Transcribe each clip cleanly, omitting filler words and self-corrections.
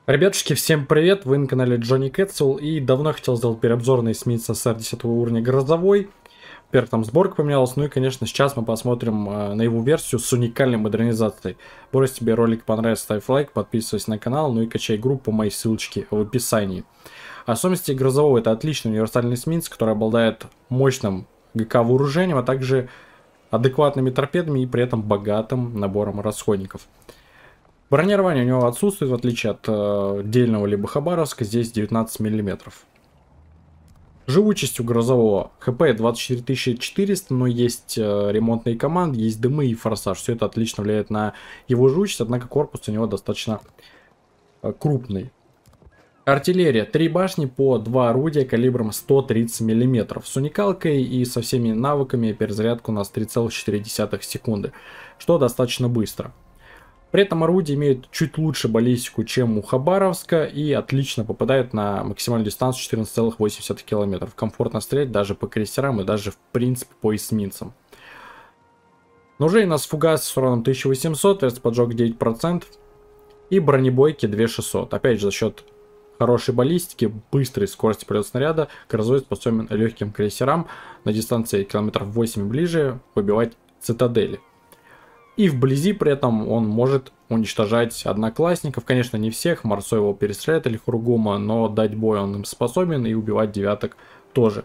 Ребятушки, всем привет! Вы на канале Джонни Кэтсел, и давно хотел сделать переобзор на эсминец СССР 10 уровня Грозовой. Во-первых, там сборка поменялась, ну и, конечно, сейчас мы посмотрим на его версию с уникальной модернизацией. Если тебе ролик понравился, ставь лайк, подписывайся на канал, ну и качай группу по моей ссылочке в описании. Особенности Грозового — это отличный универсальный эсминец, который обладает мощным ГК вооружением, а также адекватными торпедами и при этом богатым набором расходников. Бронирование у него отсутствует, в отличие от дельного либо хабаровска, здесь 19 мм. Живучесть у Грозового ХП 24400, но есть ремонтные команды, есть дымы и форсаж. Все это отлично влияет на его живучесть, однако корпус у него достаточно крупный. Артиллерия. 3 башни по 2 орудия калибром 130 мм. С уникалкой и со всеми навыками перезарядка у нас 3,4 секунды, что достаточно быстро. При этом орудия имеют чуть лучше баллистику, чем у Хабаровска, и отлично попадают на максимальную дистанцию 14,8 км. Комфортно стрелять даже по крейсерам и даже в принципе по эсминцам. Ножей у нас фугас с уроном 1800, поджог 9% и бронебойки 2600. Опять же, за счет хорошей баллистики, быстрой скорости полета снаряда, Грозовой способен легким крейсерам на дистанции километров 8 ближе выбивать цитадели. И вблизи при этом он может уничтожать одноклассников. Конечно, не всех. Марсо его перестреляет или Хуругума, но дать бой он им способен, и убивать девяток тоже.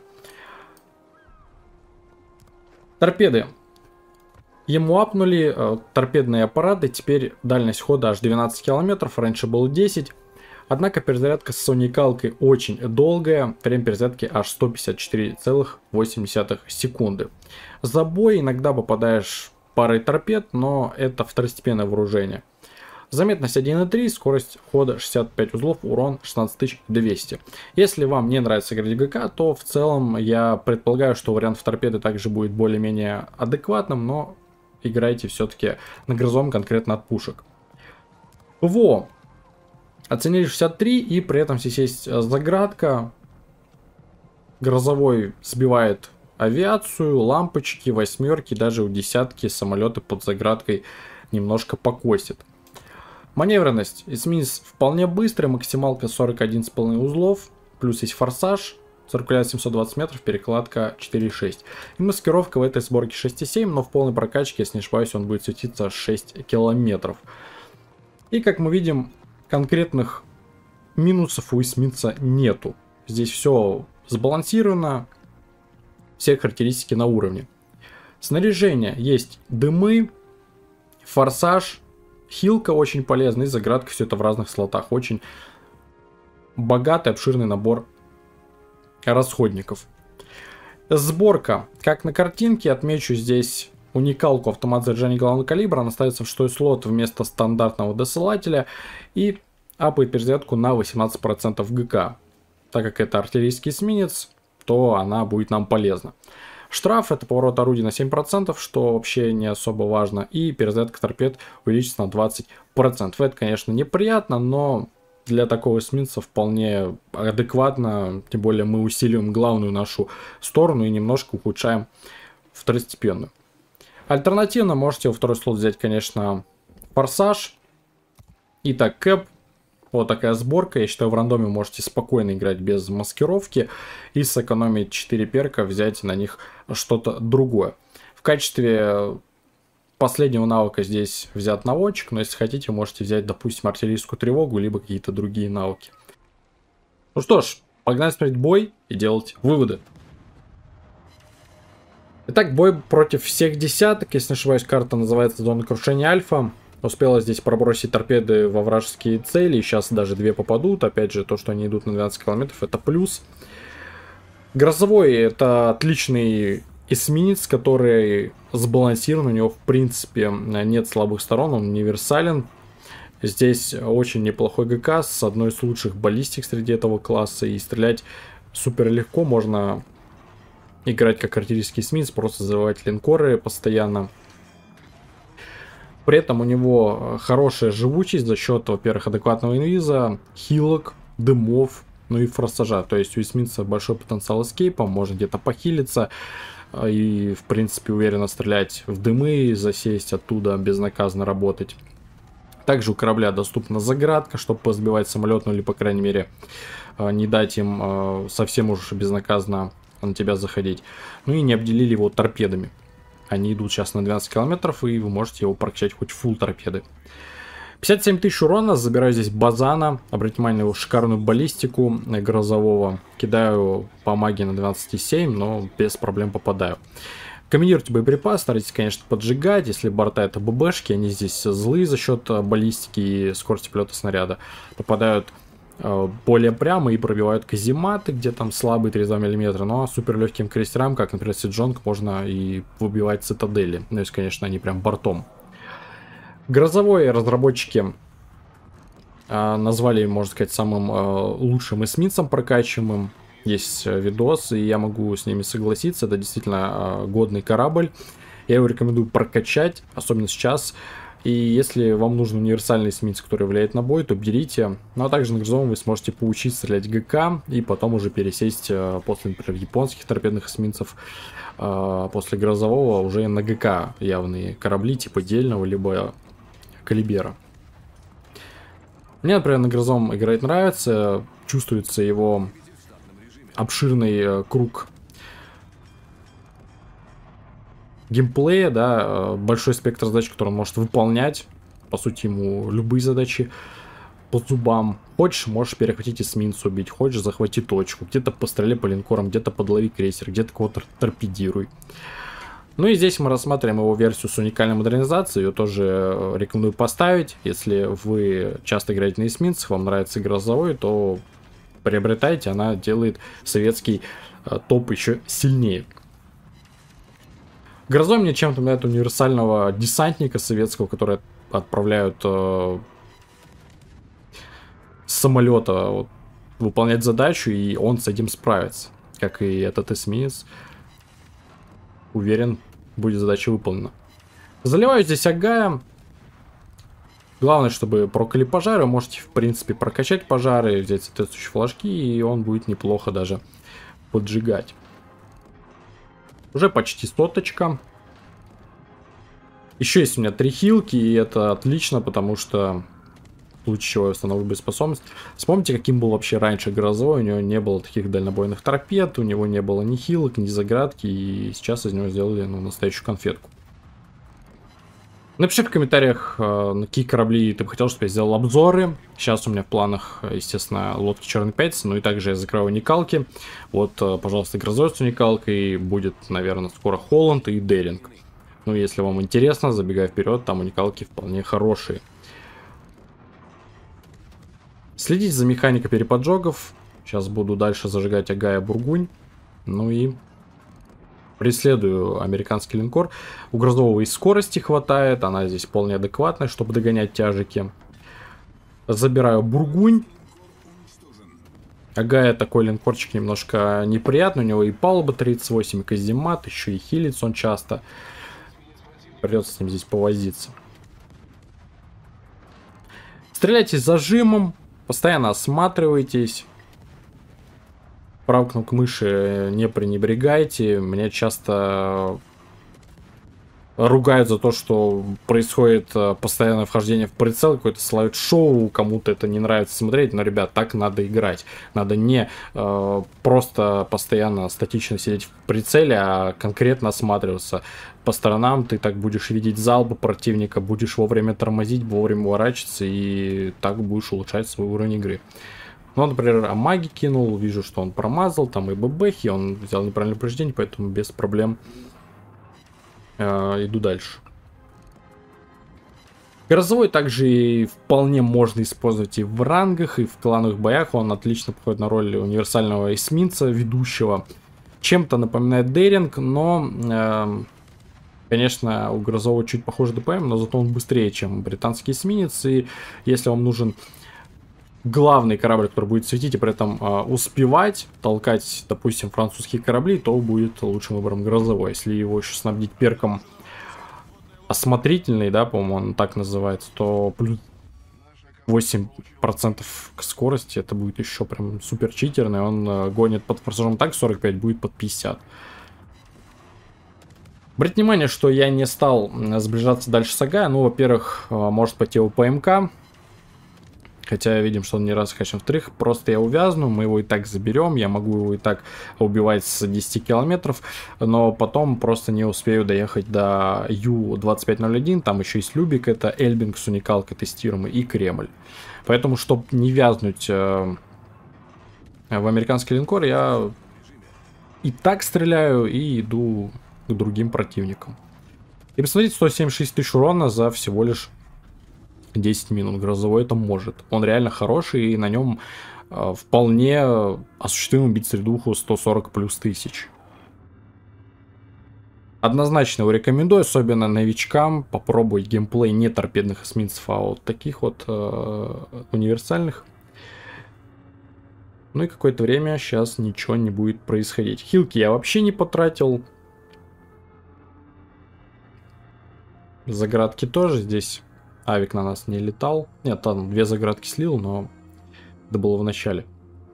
Торпеды. Ему апнули торпедные аппараты. Теперь дальность хода аж 12 км. Раньше было 10. Однако перезарядка с уникалкой очень долгая. Время перезарядки аж 154,8 секунды. За бой иногда попадаешь парой торпед, но это второстепенное вооружение. Заметность 1,3, скорость хода 65 узлов, урон 16200. Если вам не нравится играть в ГК, то в целом я предполагаю, что вариант торпеды также будет более-менее адекватным, но играйте все-таки на Грозовом конкретно от пушек. ПВО. Оценили 63, и при этом здесь есть заградка. Грозовой сбивает авиацию, лампочки, восьмерки, даже у десятки самолеты под заградкой немножко покосит. Маневренность. Эсминец вполне быстрый, максималка 41,5 узлов, плюс есть форсаж, циркуляция 720 метров, перекладка 4,6. И маскировка в этой сборке 6,7, но в полной прокачке, если не ошибаюсь, он будет светиться 6 километров. И как мы видим, конкретных минусов у эсминца нету. Здесь все сбалансировано. Все характеристики на уровне. Снаряжение. Есть дымы, форсаж, хилка очень полезный, заградка, все это в разных слотах. Очень богатый, обширный набор расходников. Сборка. Как на картинке, отмечу здесь уникалку автомат заряжания главного калибра. Она ставится в 6 слот вместо стандартного досылателя и апает перезарядку на 18% ГК. Так как это артиллерийский эсминец, то она будет нам полезна. Штраф — это поворот орудия на 7%, что вообще не особо важно. И перезарядка торпед увеличится на 20%. Это, конечно, неприятно, но для такого эсминца вполне адекватно. Тем более мы усиливаем главную нашу сторону и немножко ухудшаем второстепенную. Альтернативно можете во второй слот взять, конечно, форсаж. Итак, кэп. Вот такая сборка. Я считаю, в рандоме можете спокойно играть без маскировки и сэкономить 4 перка, взять на них что-то другое. В качестве последнего навыка здесь взят наводчик, но если хотите, можете взять, допустим, артиллерийскую тревогу, либо какие-то другие навыки. Ну что ж, погнали смотреть бой и делать выводы. Итак, бой против всех десяток. Если не ошибаюсь, карта называется «Зона крушения Альфа». Успела здесь пробросить торпеды во вражеские цели. Сейчас даже 2 попадут. Опять же, то, что они идут на 12 километров, это плюс. Грозовой — это отличный эсминец, который сбалансирован. У него, в принципе, нет слабых сторон. Он универсален. Здесь очень неплохой ГК с одной из лучших баллистик среди этого класса. И стрелять супер легко. Можно играть как артиллерийский эсминец, просто взрывать линкоры постоянно. При этом у него хорошая живучесть за счет, во-первых, адекватного инвиза, хилок, дымов, ну и форсажа. То есть у эсминца большой потенциал эскейпа, можно где-то похилиться и, в принципе, уверенно стрелять в дымы, засесть оттуда, безнаказанно работать. Также у корабля доступна заградка, чтобы позбивать самолет, ну или, по крайней мере, не дать им совсем уж безнаказанно на тебя заходить. Ну и не обделили его торпедами. Они идут сейчас на 12 километров, и вы можете его прокачать хоть фулл торпеды. 57 тысяч урона, забираю здесь Базана. Обратите внимание на его шикарную баллистику грозового. Кидаю по магии на 12,7, но без проблем попадаю. Комбинируйте боеприпас, старайтесь, конечно, поджигать. Если борта это ББшки, они здесь злые за счет баллистики и скорости полета снаряда. Попадают более прямо и пробивают казематы, где там слабые 32 мм. Но супер легким крейсерам, как, например, Сиджонг, можно и выбивать цитадели. Ну, если, конечно, они прям бортом. Грозовой разработчики назвали, можно сказать, самым лучшим эсминцем прокачиваемым. Есть видос, и я могу с ними согласиться. Это действительно годный корабль. Я его рекомендую прокачать, особенно сейчас. И если вам нужен универсальный эсминец, который влияет на бой, то берите. Ну а также на грозовом вы сможете поучиться стрелять ГК и потом уже пересесть после, например, японских торпедных эсминцев, после грозового уже на ГК явные корабли типа Дельного либо Калибера. Мне, например, на грозовом играть нравится. Чувствуется его обширный круг геймплея, да, большой спектр задач, который он может выполнять. По сути, ему любые задачи по зубам. Хочешь, можешь перехватить эсминца убить, хочешь, захвати точку. Где-то постреляй по линкорам, где-то подлови крейсер, где-то кого-то торпедируй. Ну и здесь мы рассматриваем его версию с уникальной модернизацией. Ее тоже рекомендую поставить. Если вы часто играете на эсминцах, вам нравится грозовой, то приобретайте. Она делает советский топ еще сильнее. Грозой мне чем-то напоминает универсального десантника советского, который отправляют с самолета выполнять задачу, и он с этим справится. Как и этот эсминец. Уверен, будет задача выполнена. Заливаю здесь Агая. Главное, чтобы прокали пожары. Вы можете, в принципе, прокачать пожары, взять соответствующие флажки, и он будет неплохо даже поджигать. Уже почти соточка. Еще есть у меня 3 хилки, и это отлично, потому что в случае чего я установлю боеспособность. Вспомните, каким был вообще раньше грозовой. У него не было таких дальнобойных торпед, у него не было ни хилок, ни заградки, и сейчас из него сделали настоящую конфетку. Напиши в комментариях, на какие корабли ты бы хотел, чтобы я сделал обзоры. Сейчас у меня в планах, естественно, лодки Черной Пятницы, ну и также я закрою уникалки. Вот, пожалуйста, грозой с уникалкой, будет, наверное, скоро Холланд и Деринг. Ну, если вам интересно, забегай вперед, там уникалки вполне хорошие. Следите за механикой переподжогов. Сейчас буду дальше зажигать Агая Бургунь. Ну и преследую американский линкор. У грозового и скорости хватает. Она здесь вполне адекватная, чтобы догонять тяжики. Забираю Бургунь. Агая такой линкорчик немножко неприятный. У него и палуба 38, и каземат. Еще и хилится он часто. Придется с ним здесь повозиться. Стреляйте с зажимом. Постоянно осматривайтесь. Правой кнопкой мыши не пренебрегайте. Меня часто ругают за то, что происходит постоянное вхождение в прицел, какое-то слайд-шоу, кому-то это не нравится смотреть, но, ребят, так надо играть. Надо не просто постоянно статично сидеть в прицеле, а конкретно осматриваться по сторонам. Ты так будешь видеть залпы противника, будешь вовремя тормозить, вовремя уворачиваться, и так будешь улучшать свой уровень игры. Ну, например, Амаги кинул, вижу, что он промазал, там и ББХи, он взял неправильное повреждение, поэтому без проблем иду дальше. Грозовой также и вполне можно использовать и в рангах, и в клановых боях. Он отлично подходит на роль универсального эсминца, ведущего. Чем-то напоминает Деринг, но, конечно, у Грозового чуть похоже ДПМ, но зато он быстрее, чем британский эсминец. И если вам нужен главный корабль, который будет светить и при этом успевать толкать, допустим, французские корабли, то будет лучшим выбором Грозовой. Если его еще снабдить перком осмотрительный, да, по-моему, он так называется, то плюс 8% к скорости, это будет еще прям супер читерный. Он гонит под форсажом так 45, будет под 50. Обратите внимание, что я не стал сближаться дальше с Агая. Ну, во-первых, может пойти его ПМК. Хотя видим, что он не раз хачен. Во-вторых, просто я увязну, мы его и так заберем. Я могу его и так убивать с 10 километров. Но потом просто не успею доехать до Ю-2501. Там еще есть Любик, это Эльбинг с уникалкой тестируемый и Кремль. Поэтому, чтобы не вязнуть в американский линкор, я и так стреляю, и иду к другим противникам. И посмотрите, 176 тысяч урона за всего лишь 10 минут. Грозовой это может. Он реально хороший, и на нем вполне осуществимо бить средуху 140 плюс тысяч. Однозначно его рекомендую, особенно новичкам. Попробуй геймплей не торпедных эсминцев, а вот таких вот универсальных. Ну и какое-то время сейчас ничего не будет происходить. Хилки я вообще не потратил. Заградки тоже здесь. Авик на нас не летал. Нет, там 2 заградки слил, но это было в начале.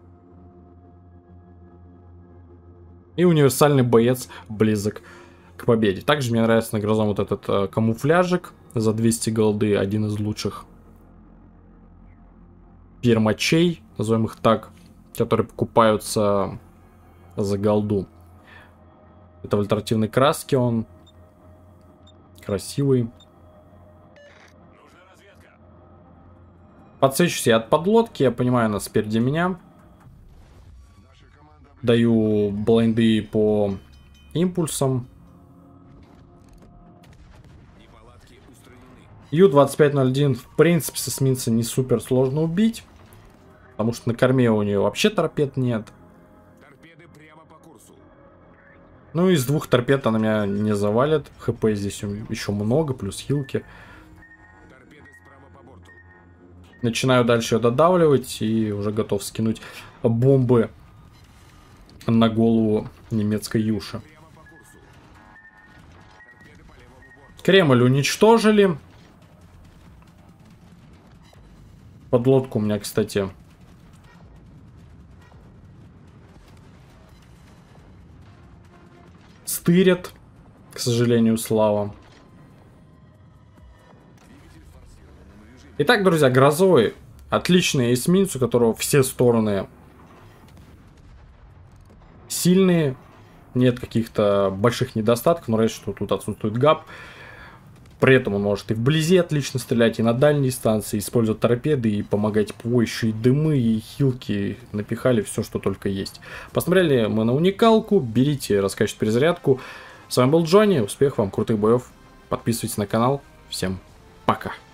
И универсальный боец близок к победе. Также мне нравится на грозом вот этот камуфляжик за 200 голды. Один из лучших пермачей, назовем их так, которые покупаются за голду. Это в альтернативной краске он. Красивый. Подсвечусь я от подлодки, я понимаю, она спереди меня. Даю блайнды по импульсам. Ю-2501 в принципе с эсминца не супер сложно убить. Потому что на корме у нее вообще торпед нет. Ну, из 2 торпед она меня не завалит. ХП здесь еще много, плюс хилки. Начинаю дальше ее додавливать и уже готов скинуть бомбы на голову немецкой Юши. Кремль уничтожили. Подлодку у меня, кстати, стырят, к сожалению, слава. Итак, друзья, грозовой отличный эсминец, у которого все стороны сильные, нет каких-то больших недостатков, но раньше что тут отсутствует гап. При этом он может и вблизи отлично стрелять, и на дальней дистанции, использовать торпеды и помогать ПВО, еще и дымы, и хилки, напихали все, что только есть. Посмотрели мы на уникалку, берите, раскачивайте перезарядку. С вами был Джонни, успехов вам, крутых боев, подписывайтесь на канал, всем пока.